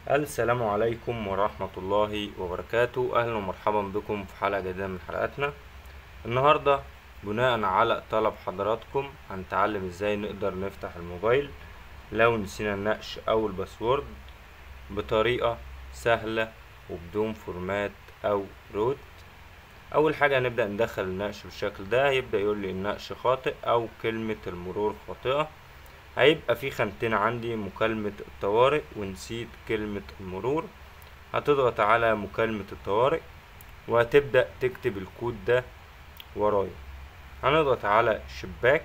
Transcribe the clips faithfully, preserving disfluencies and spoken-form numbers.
السلام عليكم ورحمة الله وبركاته. أهلا ومرحبا بكم في حلقة جديدة من حلقاتنا. النهاردة بناء على طلب حضراتكم هنتعلم ازاي نقدر نفتح الموبايل لو نسينا النقش او الباسورد بطريقة سهلة وبدون فورمات او روت. اول حاجة هنبدأ ندخل النقش بالشكل ده، هيبدأ يقول لي النقش خاطئ او كلمة المرور خاطئة. هيبقى في خانتين عندي، مكالمة الطوارئ ونسيت كلمة المرور. هتضغط على مكالمة الطوارئ وهتبدأ تكتب الكود ده ورايا. هنضغط على شباك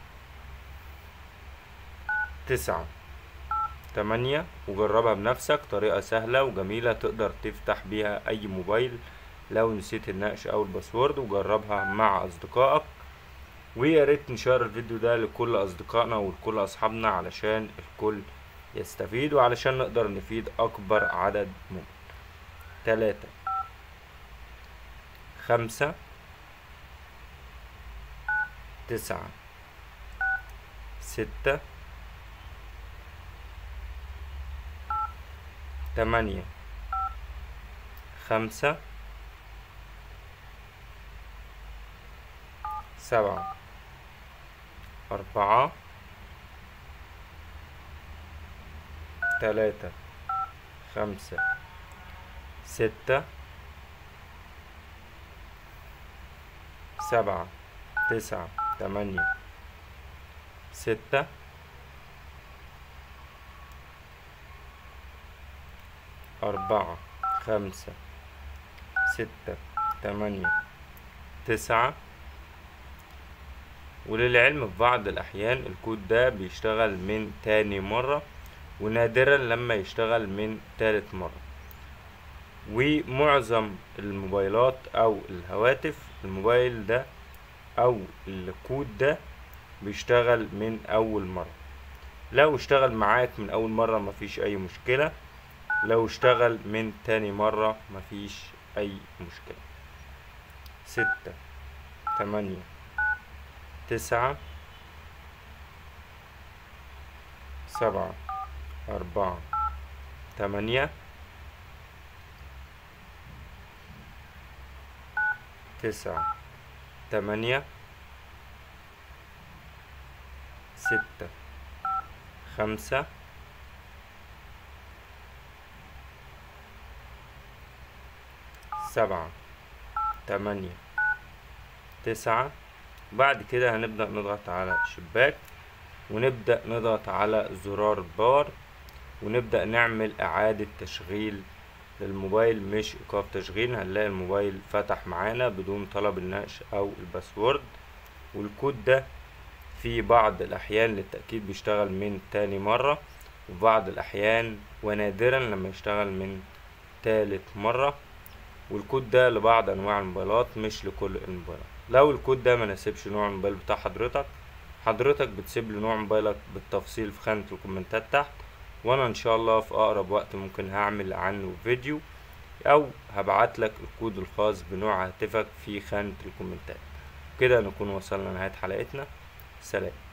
تسعة تمانية وجربها بنفسك، طريقة سهلة وجميلة تقدر تفتح بيها أي موبايل لو نسيت النقش أو الباسورد، وجربها مع أصدقائك. ويا ريت نشير الفيديو ده لكل أصدقائنا ولكل أصحابنا علشان الكل يستفيد وعلشان نقدر نفيد أكبر عدد ممكن. تلاتة خمسة تسعة ستة تمانية خمسة سبعة أربعة تلاتة خمسة ستة سبعة تسعة تمانية ستة أربعة خمسة ستة تمانية تسعة. وللعلم في بعض الأحيان الكود ده بيشتغل من تاني مرة، ونادرا لما يشتغل من تالت مرة. ومعظم الموبايلات أو الهواتف الموبايل ده أو الكود ده بيشتغل من أول مرة. لو اشتغل معاك من أول مرة مفيش أي مشكلة، لو اشتغل من تاني مرة مفيش أي مشكلة. ستة تمانية تسعة سبعة أربعة تمانية تسعة تمانية ستة خمسة سبعة تمانية تسعة. بعد كده هنبدأ نضغط على شباك ونبدأ نضغط على زرار باور ونبدأ نعمل إعادة تشغيل للموبايل، مش إيقاف تشغيل. هنلاقي الموبايل فتح معانا بدون طلب النقش أو الباسورد. والكود ده في بعض الأحيان للتأكيد بيشتغل من تاني مرة، وفي بعض الأحيان ونادرا لما يشتغل من تالت مرة. والكود ده لبعض أنواع الموبايلات مش لكل الموبايلات. لو الكود ده مناسبش نوع الموبايل بتاع حضرتك، حضرتك بتسيب لي نوع موبايلك بالتفصيل في خانة الكومنتات تحت، وانا ان شاء الله في اقرب وقت ممكن هعمل عنه فيديو او هبعتلك الكود الخاص بنوع هاتفك في خانة الكومنتات. كده نكون وصلنا لنهاية حلقتنا. سلام.